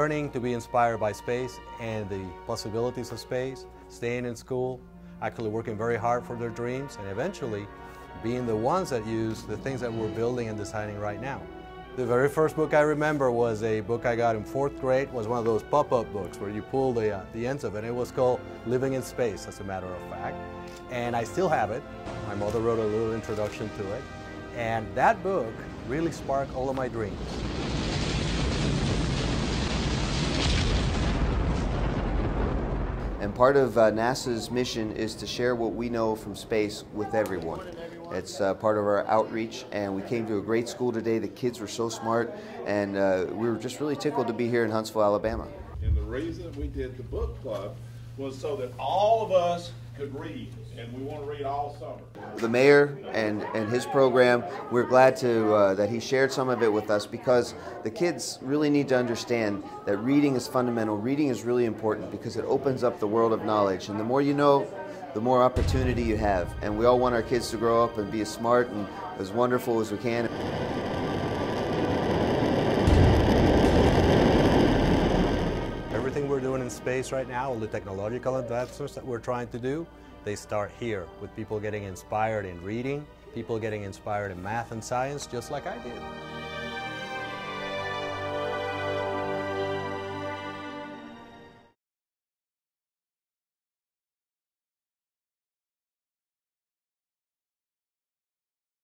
learning to be inspired by space and the possibilities of space, staying in school, actually working very hard for their dreams, and eventually being the ones that use the things that we're building and designing right now. The very first book I remember was a book I got in 4th grade. It was one of those pop-up books where you pull the ends of it. It was called Living in Space, as a matter of fact. And I still have it. My mother wrote a little introduction to it. And that book really sparked all of my dreams. And part of NASA's mission is to share what we know from space with everyone. It's part of our outreach, and we came to a great school today. The kids were so smart, and we were just really tickled to be here in Huntsville, Alabama. And the reason we did the book club was so that all of us could read, and we want to read all summer. The mayor and his program, we're glad to that he shared some of it with us, because the kids really need to understand that reading is fundamental. Reading is really important because it opens up the world of knowledge, and the more you know, the more opportunity you have. And we all want our kids to grow up and be as smart and as wonderful as we can. Everything we're doing in space right now, all the technological advancements that we're trying to do, they start here with people getting inspired in reading, people getting inspired in math and science, just like I did.